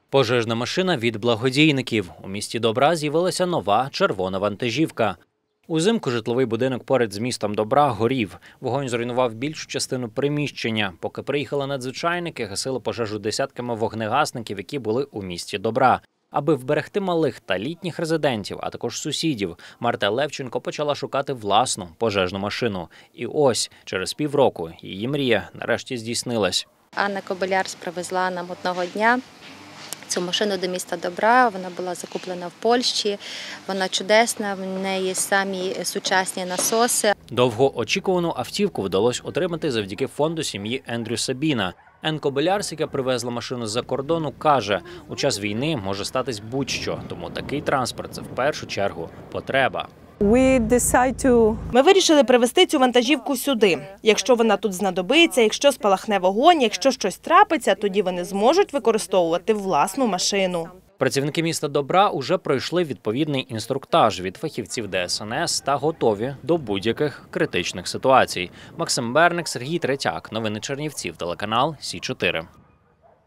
Пожежна машина від благодійників. У місті Добра з'явилася нова червона вантажівка. Узимку житловий будинок поряд з містом Добра горів. Вогонь зруйнував більшу частину приміщення. Поки приїхали надзвичайники, гасили пожежу десятками вогнегасників, які були у місті Добра. Аби вберегти малих та літніх резидентів, а також сусідів, Марта Левченко почала шукати власну пожежну машину. І ось, через півроку, її мрія нарешті здійснилась. Анна Кобиляр привезла нам одного дня цю машину до міста Добра. Вона була закуплена в Польщі, вона чудесна, в неї самі сучасні насоси. Довгоочікувану автівку вдалося отримати завдяки фонду сім'ї Ендрю Сабіна. Ен Кобилярс, яка привезла машину з-за кордону, каже, у час війни може статись будь-що, тому такий транспорт – це в першу чергу потреба. Ми вирішили привезти цю вантажівку сюди. Якщо вона тут знадобиться, якщо спалахне вогонь, якщо щось трапиться, тоді вони зможуть використовувати власну машину. Працівники міста Добра уже пройшли відповідний інструктаж від фахівців ДСНС та готові до будь-яких критичних ситуацій. Максим Берник, Сергій Третяк. Новини Чернівців. Телеканал Сі 4.